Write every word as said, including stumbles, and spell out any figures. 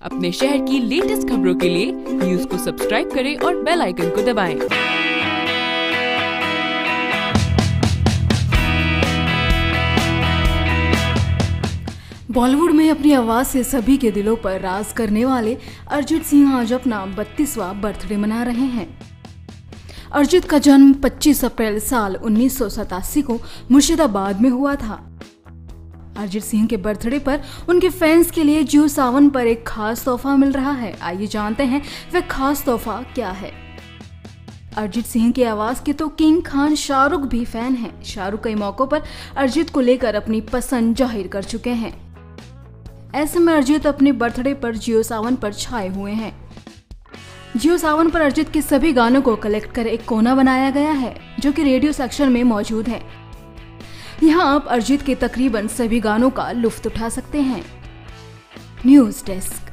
अपने शहर की लेटेस्ट खबरों के लिए न्यूज को सब्सक्राइब करें और बेल आइकन को दबाएं। बॉलीवुड में अपनी आवाज से सभी के दिलों पर राज करने वाले अरिजीत सिंह आज अपना बत्तीसवां बर्थडे मना रहे हैं। अरिजीत का जन्म पच्चीस अप्रैल साल उन्नीस सौ सतासी को मुर्शिदाबाद में हुआ था। अरिजीत सिंह के बर्थडे पर उनके फैंस के लिए जियो सावन पर एक खास तोहफा मिल रहा है। आइए जानते हैं वह खास तोहफा क्या है। अरिजीत सिंह की आवाज के तो किंग खान शाहरुख भी फैन हैं। शाहरुख कई मौकों पर अरिजीत को लेकर अपनी पसंद जाहिर कर चुके हैं। ऐसे में अरिजीत अपने बर्थडे पर जियो सावन पर छाए हुए हैं। जियो सावन पर अरिजीत के सभी गानों को कलेक्ट कर एक कोना बनाया गया है, जो कि रेडियो सेक्शन में मौजूद है। यहाँ आप अरिजीत के तकरीबन सभी गानों का लुत्फ उठा सकते हैं। News desk.